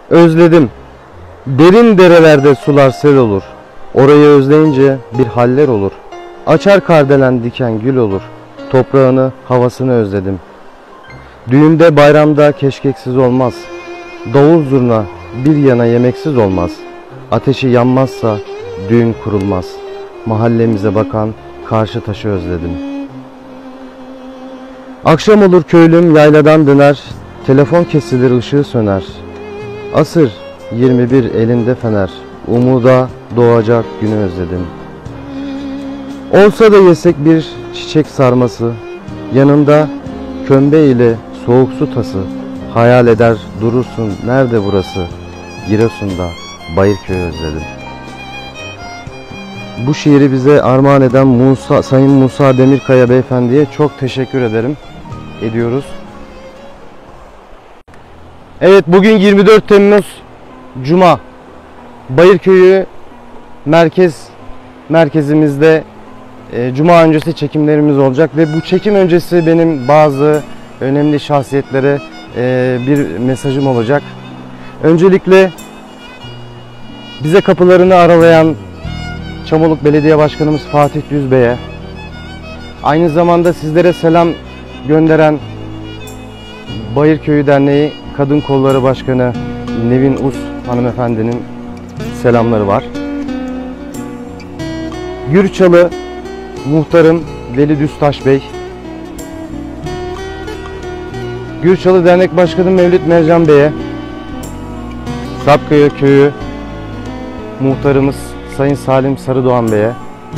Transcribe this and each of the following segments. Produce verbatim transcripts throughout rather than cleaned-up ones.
Özledim. Derin derelerde sular sel olur. Orayı özleyince bir haller olur. Açar kardelen diken gül olur. Toprağını, havasını özledim. Düğünde bayramda keşkeksiz olmaz. Davul zurna bir yana yemeksiz olmaz. Ateşi yanmazsa düğün kurulmaz. Mahallemize bakan karşı taşı özledim. Akşam olur köylüm yayladan döner. Telefon kesilir ışığı söner. Asır yirmi bir elinde fener. Umuda doğacak günü özledim. Olsa da yesek bir çiçek sarması. Yanında kömbe ile soğuk su tası. Hayal eder durursun nerede burası? Giresun'da Bayırköy'ü özledim. Bu şiiri bize armağan eden Musa, Sayın Musa Demirkaya Beyefendi'ye çok teşekkür ederim. Ediyoruz. Evet, bugün yirmi dört Temmuz Cuma. Bayırköy'ü merkez merkezimizde e, Cuma öncesi çekimlerimiz olacak ve bu çekim öncesi benim bazı önemli şahsiyetlere e, bir mesajım olacak. Öncelikle bize kapılarını aralayan Çamoluk Belediye Başkanımız Fatih Düz Bey'e, aynı zamanda sizlere selam gönderen Bayırköyü Derneği Kadın Kolları Başkanı Nevin Us hanımefendinin selamları var. Gürçalı Muhtarım Veli Düztaş Bey, Gürçalı Dernek Başkanı Mevlüt Mercan Bey'e, Sapkaya Köyü Muhtarımız Sayın Salim Sarıdoğan Bey'e,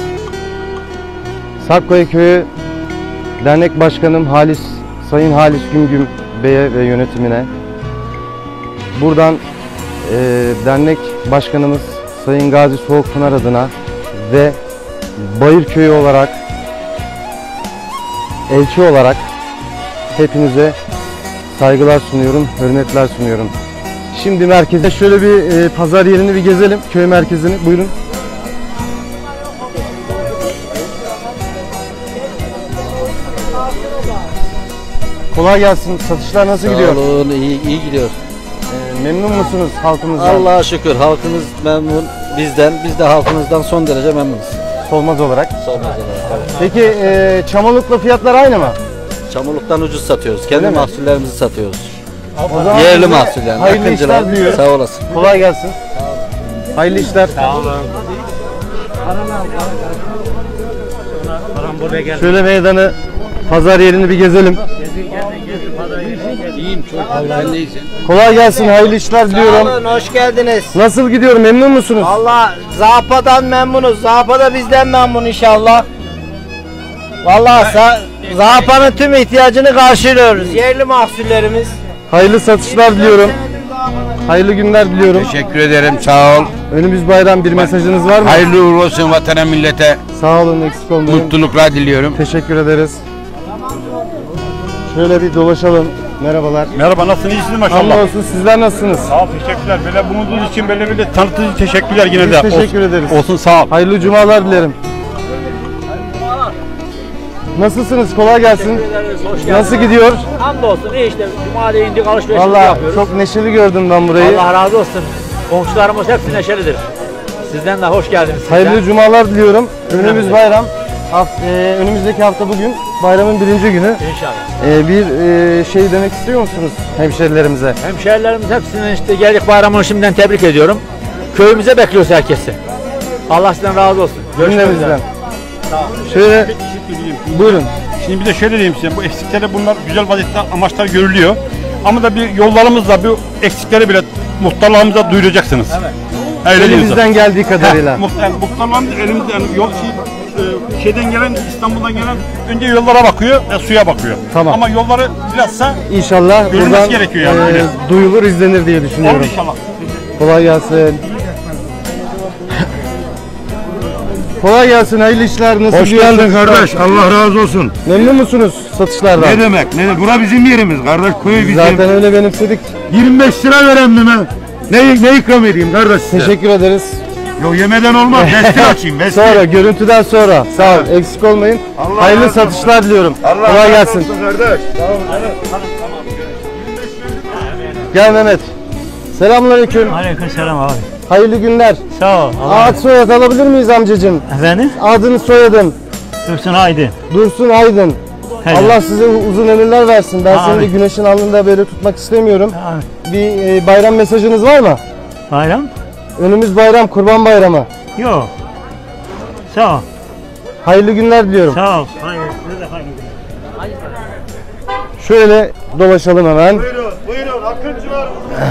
Sapkaya Köyü Dernek Başkanım Halis Sayın Halis Gümgüm Bey'e ve yönetimine, buradan e, dernek başkanımız Sayın Gazi Soğukpınar adına ve Bayırköyü olarak, elçi olarak hepinize saygılar sunuyorum, hürmetler sunuyorum. Şimdi merkezde şöyle bir e, pazar yerini bir gezelim, köy merkezini. Buyurun. Kolay gelsin. Satışlar nasıl gidiyor? Sağ olun, iyi, iyi gidiyor. E, memnun musunuz halkımızdan? Allah'a şükür halkımız memnun bizden, biz de halkımızdan son derece memnunuz. Solmaz olarak. Solmaz olarak. Evet. Peki e, Çamoluk'la fiyatlar aynı mı? Çamoluk'tan ucuz satıyoruz. Kendi mahsullerimizi satıyoruz. O zaman yerli mahsuller. Hayırlı işler diliyorum. Sağ olasın. Kolay gelsin. Hayırlı işler. Sağ olun. Şöyle meydanı, pazar yerini bir gezelim. İyiyim çok. Sen de iyisin. Kolay gelsin, hayırlı işler diliyorum. Sağ olun, hoş geldiniz. Nasıl gidiyor, memnun musunuz? Allah Zapa'dan memnunuz. Zapa da bizden memnun inşallah. Vallahi Zapa'nın tüm ihtiyacını karşılıyoruz. Yerli mahsullerimiz. Hayırlı satışlar diliyorum. Hayırlı günler diliyorum. Teşekkür ederim, sağ ol. Önümüz bayram, bir mesajınız var mı? Hayırlı uğurlu olsun vatana millete. Sağ olun, eksik olmayın. Mutluluklar diliyorum. Teşekkür ederiz. Şöyle bir dolaşalım. Merhabalar. Merhaba, nasılsınız? İyisiniz maşallah. Hamdolsun, sizler nasılsınız? Sağ ol, teşekkürler. Böyle bulunduğunuz için böyle bir de tanıtıcı teşekkürler yine Biz de. teşekkür olsun, ederiz. Olsun, sağ ol. Hayırlı cumalar dilerim. Nasılsınız? Kolay gelsin. Nasıl gidiyor? Hamdolsun, iyi işte. Cuma'ya indik, alışverişimizi Vallahi yapıyoruz. çok neşeli gördüm ben burayı. Allah razı olsun. Komşularımız hepsi neşelidir. Sizden de hoş geldiniz. Hayırlı cumalar diliyorum. Önümüz bayram. Haft e, önümüzdeki hafta bugün bayramın birinci günü. İnşallah. E, bir e, şey demek istiyor musunuz hemşerilerimize? Hemşehrilerimiz hepsinin işte geldik bayramını şimdiden tebrik ediyorum. Köyümüze bekliyoruz herkesi. Allah sizden razı olsun. Cümlemizden. Şöyle buyurun. Şimdi bir de şöyle diyeyim size, bu eksikleri bunlar güzel vaziyette amaçlar görülüyor. Ama da bir yollarımızla bu eksikleri bile muhtarlarımıza duyuracaksınız. Evet. Öyle Elimizden geldiği kadarıyla. Yani muhtarlarımız elimizde yani yol şey, e, şeyden gelen, İstanbul'dan gelen önce yollara bakıyor, e, suya bakıyor. Tamam. Ama yolları bilhassa İnşallah görülmesi buradan gerekiyor yani, e, öyle. duyulur, izlenir diye olur düşünüyorum. inşallah. Kolay gelsin. Kolay gelsin, hayırlı işler. Nasıl Hoş gidiyor geldin satışlar? kardeş. Allah razı olsun. Memnun musunuz satışlardan? Ne demek? Ne demek? Bura bizim yerimiz kardeş. Köy bizim. Zaten öyle benimsedik. yirmi beş lira veren mi ben? Ne, ne ikram edeyim kardeş size? Teşekkür ederiz. Yok yemeden olmaz. Besti açayım. Besti. Sonra, görüntüden sonra. Sağ ol, eksik olmayın. Allah Hayırlı razı olsun. satışlar diliyorum. Allah Kolay razı gelsin. olsun kardeş. Gel Mehmet. Selamünaleyküm. Aleykümselam abi. Hayırlı günler. Sağ ol. Ad soyad alabilir miyiz amcacığım? Efendim? Adını soyadın. Dursun Aydın. Dursun Aydın. Helal. Allah size uzun ömürler versin. Ben seni de Amin. güneşin alnında böyle tutmak istemiyorum. Abi. Bir e, bayram mesajınız var mı? Bayram? Önümüz bayram, Kurban Bayramı. Yok. Sağ ol. Hayırlı günler diliyorum. Sağ ol. Hayır. Size de hayırlı günler. Şöyle dolaşalım hemen. Buyurun, buyurun. Akıncılar.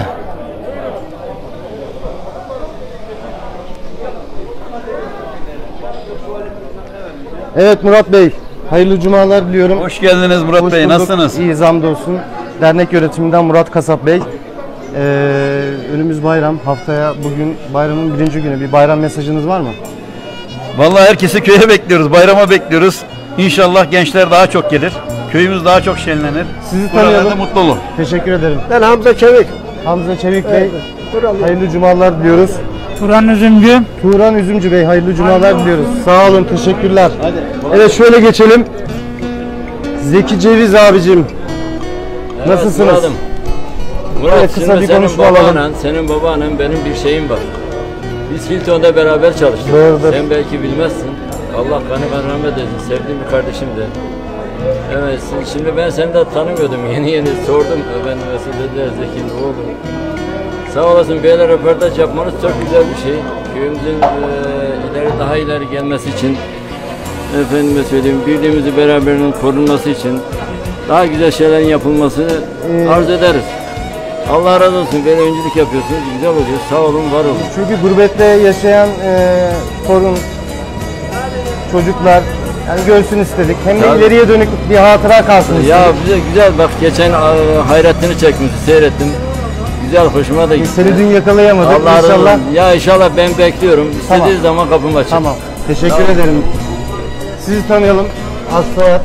Evet Murat Bey, hayırlı cumalar diliyorum. Hoş geldiniz Murat Hoş Bey. bulduk. Nasılsınız? İyiyiz hamdolsun. Dernek yönetiminden Murat Kasap Bey. Ee, önümüz bayram. Haftaya bugün bayramın birinci günü. Bir bayram mesajınız var mı? Vallahi herkesi köye bekliyoruz. Bayrama bekliyoruz. İnşallah gençler daha çok gelir. Köyümüz daha çok şenlenir. Sizi Buralarda tanıyalım. mutlu olun. Teşekkür ederim. Ben Hamza Çevik. Hamza Çevik Bey, hayırlı cumalar diliyoruz. Turan Üzümcü. Turan Üzümcü Bey, hayırlı cumalar diliyoruz. Sağ olun, teşekkürler. Evet şöyle geçelim. Zeki Ceviz abicim. Nasılsınız? Murat'ım. Murat, Böyle kısa şimdi bir senin konuşma alalım. babaannen, senin babaannen benim bir şeyim var. Biz Hilton'da beraber çalıştık. Doğrudur. Sen belki bilmezsin. Allah kanı ben rahmet eylesin. Sevdiğim bir kardeşim de. Evet, şimdi ben seni de tanımıyordum. Yeni yeni sordum. Efendim mesela dediler Zeki'nin oğlu. Sağ olasın, böyle röportaj yapmanız çok güzel bir şey. Köyümüzün e, ileri daha ileri gelmesi için, efendime söyleyeyim, birliğimizi beraberinin korunması için daha güzel şeylerin yapılmasını Ee, arzu ederiz. Allah razı olsun, böyle öncülük yapıyorsunuz, güzel oluyor. Sağ olun, var olun. Çünkü gurbette yaşayan e, torun, çocuklar yani görsün istedik. Hem de Tabii. ileriye dönük bir hatıra kalsın istedik. Ya bize güzel, bak geçen a, Hayrettin'i çekmişti, seyrettim. Güzel, hoşuma da gitti. Seni dün yakalayamadık Allah razı inşallah. olsun. Ya inşallah ben bekliyorum. Tamam. İstediği zaman kapım açık. Tamam. Teşekkür ederim. Sizi tanıyalım. Aslı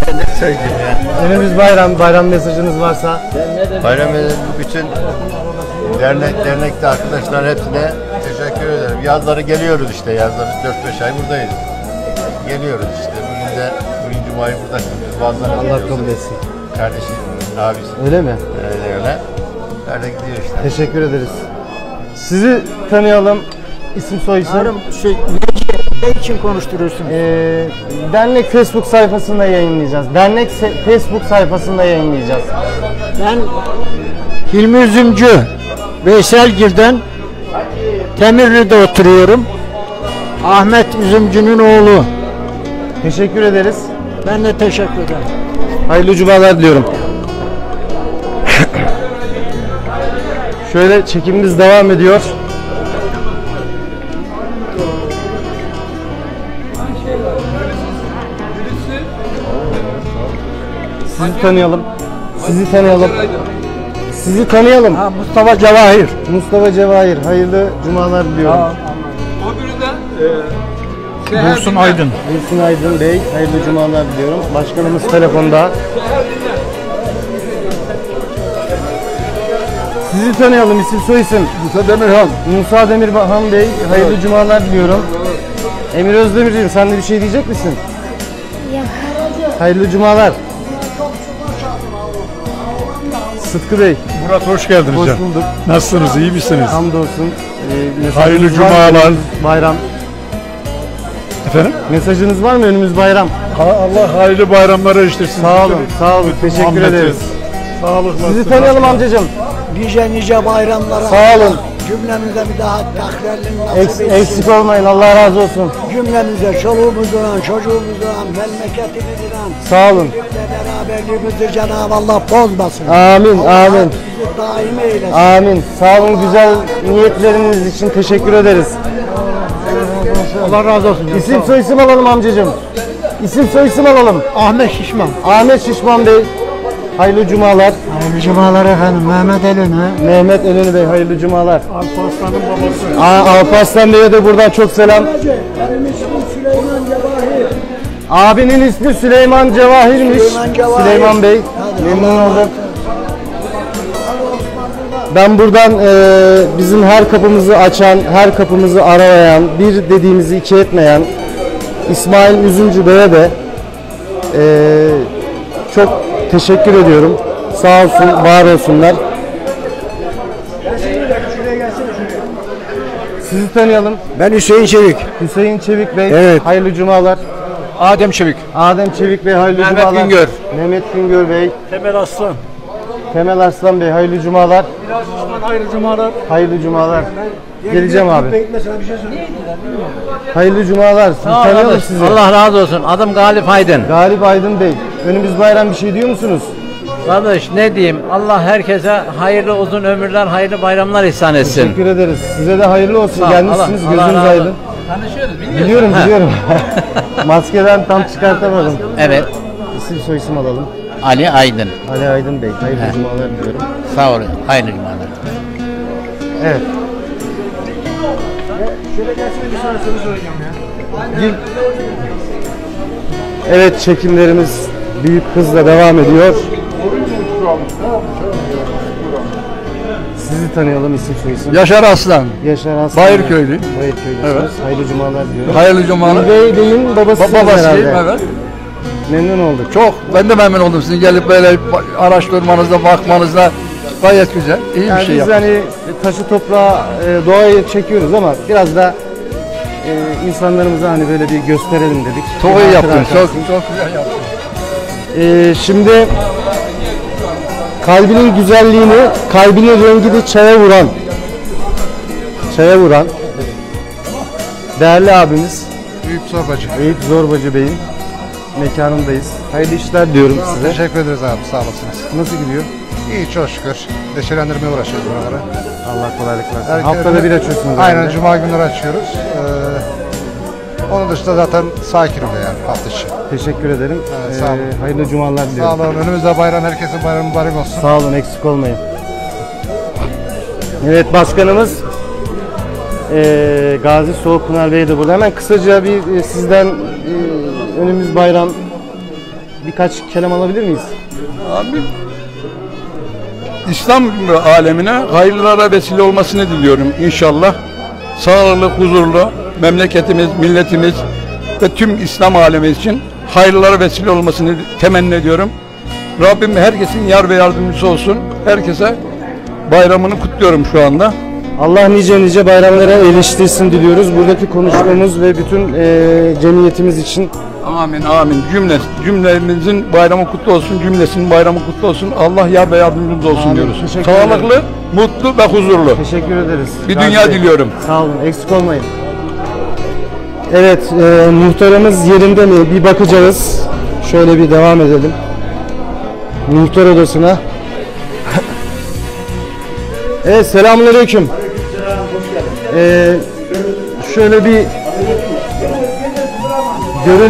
Önümüz bayram. Bayram mesajınız varsa. Bayram bütün dernek dernekte arkadaşlar hepsine teşekkür ederim. Yazları geliyoruz işte. Yazları dört beş ay buradayız. Geliyoruz işte. Bugün de bugün cumayı burada kılıyoruz. Bazıları Allah kabul etsin. Kardeşim, abisi. Öyle mi? Öyle öyle. Öyle gidiyor işte. Teşekkür ederiz. Sizi tanıyalım. İsim soy isim. Şey, ne için konuşturuyorsun? Ee, dernek Facebook sayfasında yayınlayacağız. Dernek se- Facebook sayfasında yayınlayacağız. Ben Hilmi Üzümcü, Veyselgir'den Temirli'de oturuyorum. Ahmet Üzümcü'nün oğlu. Teşekkür ederiz. Ben de teşekkür ederim. Hayırlı cumalar diliyorum. Şöyle çekimimiz devam ediyor. Sizi tanıyalım. Sizi tanıyalım. Sizi tanıyalım. Ha, Mustafa Cevahir. Mustafa Cevahir. Hayırlı cumalar diliyorum. Dursun Aydın. Dursun Aydın Bey. Hayırlı cumalar diliyorum. Başkanımız telefonda. Sizi tanıyalım. İsim soy isim. Musa Demirhan. Musa Demirhan Bey. Hayırlı cumalar diliyorum. Emir Özdemirciğim sen de bir şey diyecek misin? Yok. Hayırlı cumalar. Sıtkı Bey. Murat hoş geldiniz Hoş canım. bulduk. Nasılsınız? İyi misiniz? Hamdolsun. Ee, mesajınız Hayırlı var mı? cumalar. Önümüz bayram. Efendim? Mesajınız var mı? Önümüz bayram. Allah hayırlı bayramlara eriştirsin. Sağ olun. Sağ olun. Teşekkür Muhammed'e. ederiz. Sağlıkla. Sizi tanıyalım amcacığım. Nice nice bayramlara. Sağ olun. Cümlemize bir daha takrarını Eks, nasip etsin. eksik olmayın. Allah razı olsun. Cümlemize, çoluğumuzdan, çocuğumuzdan, memleketimizden, Sağ olun. beraberliğimizi Cenab-ı Allah bozmasın. Amin. Allah Amin. bizi daim eylesin. Amin. Sağ olun. Güzel niyetleriniz için teşekkür ederiz. Allah razı olsun. İsim soy isim alalım amcacığım. İsim soy isim alalım. Ahmet Şişman. Ahmet Şişman Bey. Hayırlı cumalar. Hayırlı cumalar efendim. Mehmet Elini. Mehmet Eleni Bey. Hayırlı cumalar. Alparslan'ın babası. Aa, Alparslan Bey'e de buradan çok selam. Benim ismim Süleyman Cevahir. Abinin ismi Süleyman Cevahir'miş. Süleyman Cevahir. Süleyman Bey. Hadi, Memnun Allah oldum. Ben buradan e, bizim her kapımızı açan, her kapımızı aralayan, bir dediğimizi iki etmeyen İsmail Üzümcü Bey'e de e, çok teşekkür ediyorum. Sağ olsun, var olsunlar. Sizi tanıyalım. Ben Hüseyin Çevik. Hüseyin Çevik Bey. Evet. Hayırlı cumalar. Adem Çevik. Adem Çevik Bey hayırlı Mehmet cumalar. Güngör. Mehmet Güngör Bey. Temel Aslan. Temel Arslan Bey hayırlı cumalar. Hayırlı cumalar. Hayırlı cumalar. Geleceğim abi. Mesela bir şey söyle. Hayırlı cumalar. Sizi Sağ ol tanıyalım kardeş. sizi. Allah razı olsun. Adım Galip Aydın. Galip Aydın Bey. Önümüz bayram bir şey diyor musunuz? Kardeş ne diyeyim? Allah herkese hayırlı uzun ömürler, hayırlı bayramlar ihsan etsin. Teşekkür ederiz. Size de hayırlı olsun. Sağ ol. Gelmişsiniz. Allah- Allah Gözünüz razı aydın. olsun. Tanışıyoruz biliyorsun. Biliyorum biliyorum. Maskeden tam çıkartamadım. Evet. İsim soyisim alalım. Ali Aydın. Ali Aydın Bey. Hayırlı He. cumalar diliyorum. Sağ olun. Hayırlı cumalar. Evet. Şöyle gelsene bir sana soru soracağım ya. Evet çekimlerimiz büyük hızla devam ediyor. Sizi tanıyalım isim soyisim. Yaşar Aslan, Yaşar Aslan. Bayırköylü. Bayırköylüsünüz. Evet. Hayırlı cumalar diliyorum. Hayırlı cumalar. Ali Bey Bey'in babasısınız Babasıyım, herhalde. evet. Memnun olduk. Çok, ben de memnun oldum sizin gelip böyle araştırmanızda, bakmanızda gayet güzel, iyi Yani bir şey biz yaptınız. hani taşı toprağı e, doğayı çekiyoruz ama biraz da e, insanlarımıza hani böyle bir gösterelim dedik. Çok Bir iyi hatıra yaptınız, çok, kalsın. çok güzel yaptınız. E, şimdi kalbinin güzelliğini, kalbinin rengini çaya vuran, çaya vuran değerli abimiz Büyük Zorbacı. Eyüp Zorbacı Bey'in mekanındayız. Hayırlı işler diyorum size. Teşekkür ederiz abi, sağ olasınız. Nasıl gidiyor? İyi, çok şükür. Deşelendirmeye uğraşıyoruz buraları. Allah kolaylık versin. Herkese- Haftada bir açıyorsunuz. Aynen, herhalde. cuma günleri açıyoruz. Ee, onun dışında zaten sakin oluyor yani hafta içi. Teşekkür ederim. Evet, sağ olun. Ee, hayırlı cumalar Sağ diliyorum. olun, önümüzde bayram, herkesin bayramı mübarek olsun. Sağ olun, eksik olmayın. Evet, başkanımız eee Gazi Soğukpınar Bey de burada. Hemen kısaca bir e, sizden e, önümüz bayram birkaç kelam alabilir miyiz? Abi, İslam alemine hayırlara vesile olmasını diliyorum inşallah. Sağlıklı, huzurlu memleketimiz, milletimiz ve tüm İslam alemi için hayırlara vesile olmasını temenni ediyorum. Rabbim herkesin yar ve yardımcısı olsun. Herkese bayramını kutluyorum şu anda. Allah nice nice bayramlara eriştirsin diliyoruz. Buradaki konuşmamız ve bütün e, cemiyetimiz için Amin amin. Cümle, cümlemizin bayramı kutlu olsun, cümlesinin bayramı kutlu olsun. Allah yar ve yardımcımız olsun Amin. diyoruz. Teşekkür Sağlıklı, ederim. mutlu ve huzurlu. teşekkür ederiz. Bir Gazi dünya Bey. diliyorum. Sağ olun, eksik olmayın. Evet, e, muhtarımız yerinde mi? Bir bakacağız. Şöyle bir devam edelim. Muhtar odasına. Evet, selamünaleyküm. Ee, şöyle bir görün.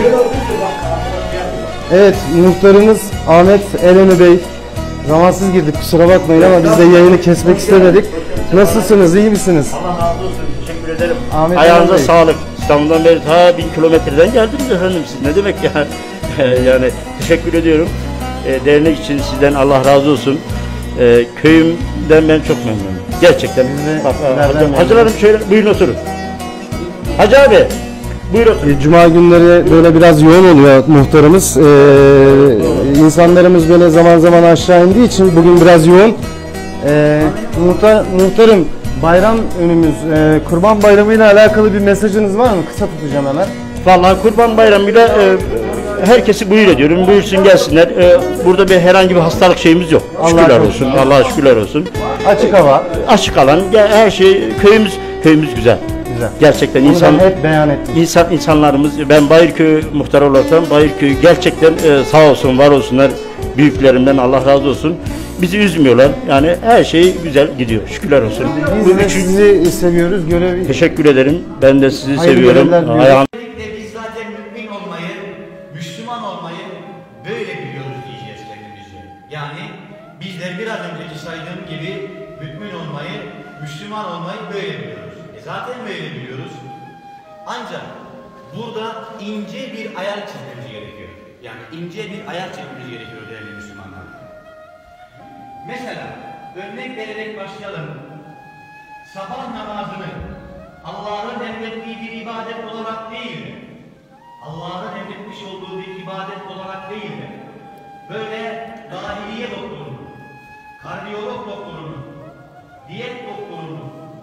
Evet, muhtarımız Ahmet Eleni Bey. Zamansız girdik, kusura bakmayın ama biz de yayını kesmek istemedik. Nasılsınız, iyi misiniz? Allah razı olsun. Teşekkür ederim. Ahmet Ayağınıza Eleni Bey. sağlık. İstanbul'dan beri ta bin kilometreden geldiniz efendim siz. Ne demek ya? Yani teşekkür ediyorum. E, dernek için sizden Allah razı olsun. E, köyümden ben çok memnunum. Gerçekten. Bak, hacı, hacılarım şöyle buyurun oturun. Hacı abi buyur oturun. E, Cuma günleri böyle biraz yoğun oluyor muhtarımız. Ee, insanlarımız böyle zaman zaman aşağı indiği için bugün biraz yoğun. Ee, muhtar, muhtarım bayram önümüz. Ee, Kurban Bayramı ile alakalı bir mesajınız var mı? Kısa tutacağım hemen. Vallahi Kurban Bayramı'yla e, herkesi buyur ediyorum. Buyursun gelsinler. E, burada bir herhangi bir hastalık şeyimiz yok. Allah'a Şükürler çok olsun. şükür. Allah'a şükürler olsun. Açık hava. Açık alan, ge- her şey köyümüz köyümüz güzel. Güzel. Gerçekten Bunu insan ben hep beyan ettim. insan insanlarımız ben Bayırköy muhtarı olarak Bayırköy gerçekten e, sağ olsun var olsunlar büyüklerimden Allah razı olsun. Bizi üzmüyorlar. Yani her şey güzel gidiyor. Şükürler olsun. Biz Bu de üçün- sizi seviyoruz. Görev Teşekkür ederim. Ben de sizi Hayırlı seviyorum. görevler diliyorum. Ayağın Biz zaten mümin olmayı, Müslüman olmayı böyle biliyoruz diyeceğiz kendimize. Yani bizler biraz önceki saydığım gibi mümin olmayı, Müslüman olmayı böyle biliyoruz. E zaten böyle biliyoruz. Ancak burada ince bir ayar çizmemiz gerekiyor. Yani ince bir ayar çizmemiz gerekiyor değerli Müslümanlar. Mesela örnek vererek başlayalım. Sabah namazını Allah'ın emrettiği bir ibadet olarak değil de, Allah'ın emretmiş olduğu bir ibadet olarak değil de, böyle dahiliye doktorunu, kardiyolog doktorunu, diyet doktorunu,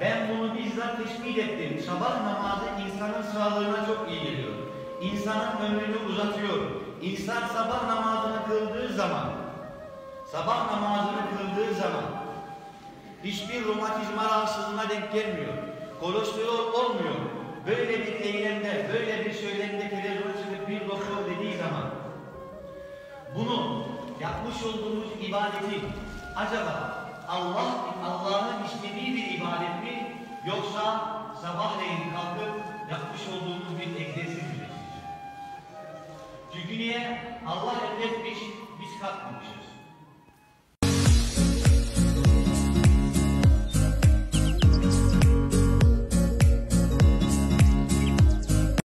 tespit ettim. Sabah namazı insanın sağlığına çok iyi geliyor. İnsanın ömrünü uzatıyor. İnsan sabah namazını kıldığı zaman, sabah namazını kıldığı zaman hiçbir romatizma rahatsızlığına denk gelmiyor. Kolesterol olmuyor. Böyle bir eylemde, böyle bir söylemde televizyona çıkıp bir doktor dediği zaman bunu yapmış olduğumuz ibadeti acaba Allah Allah'ın istediği bir ibadet mi yoksa sabahleyin kalkıp yapmış olduğumuz bir egzersiz mi? Çünkü niye? Allah emretmiş, biz kalkmamışız.